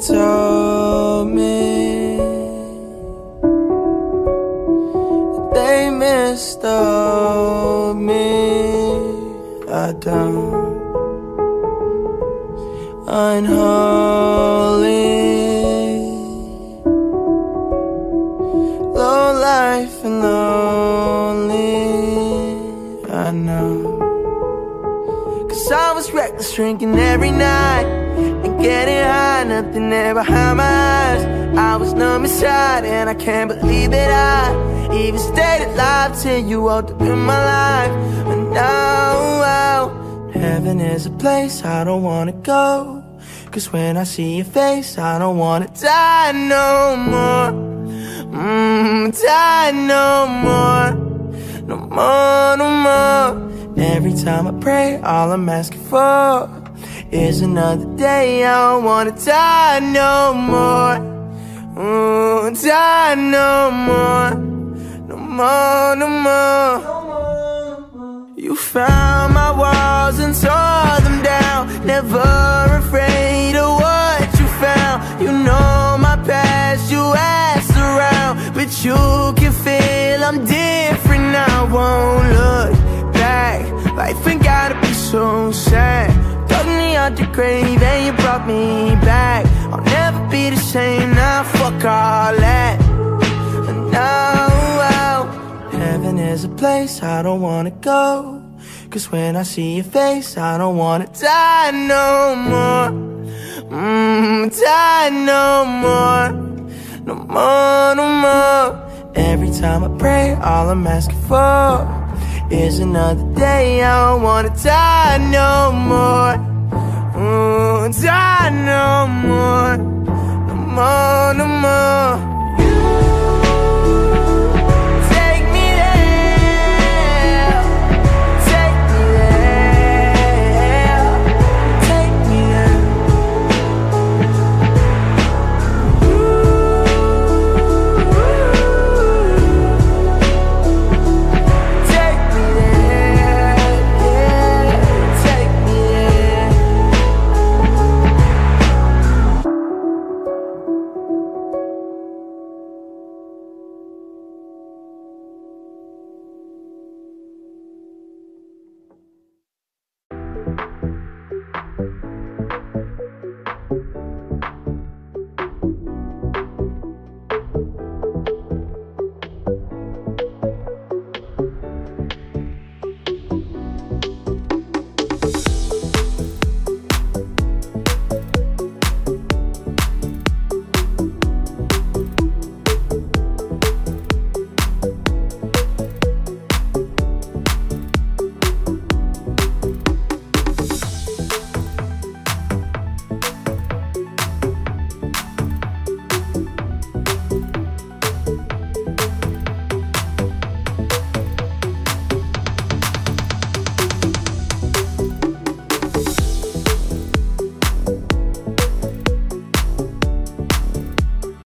told me that they mistold me. I don't. Unholy, low life and lonely, I know. Cause I was reckless, drinking every night and getting high, nothing there behind my eyes. I was numb inside and I can't believe that I even stayed alive till you walked up in my life. And now heaven is a place I don't wanna go, cause when I see your face I don't wanna die no more. Die no more. No more, no more. Every time I pray, all I'm asking for is another day. I don't wanna die no more. Die no more. No more, no more. You found my walls and tore them down, never afraid of what you found. You know my past, you asked around, but you can feel I'm different now. Won't look back, life ain't gotta be so sad. Dug me out the grave and you brought me back. I'll never be the same now, fuck all that. And now heaven is a place I don't wanna go, cause when I see your face I don't wanna die no more. Die no more. No more, no more. Every time I pray, all I'm asking for is another day. I don't wanna die no more. Die no more.